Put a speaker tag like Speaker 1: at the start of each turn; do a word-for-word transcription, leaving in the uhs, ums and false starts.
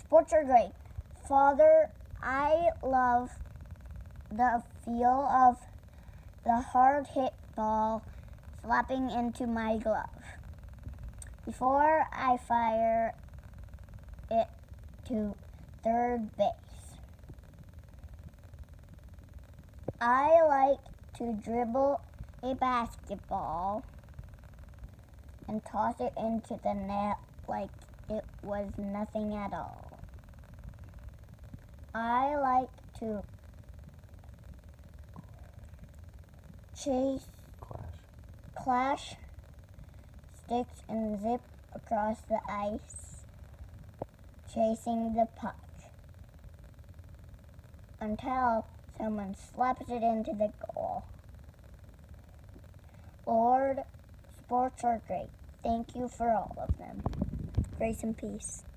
Speaker 1: Sports are great. Father, I love the feel of the hard hit ball slapping into my glove before I fire it to third base. I like to dribble a basketball and toss it into the net like it was nothing at all. I like to chase,
Speaker 2: Clash.
Speaker 1: clash sticks and zip across the ice, chasing the puck until someone slaps it into the goal. Lord, sports are great. Thank you for all of them. Grace and peace.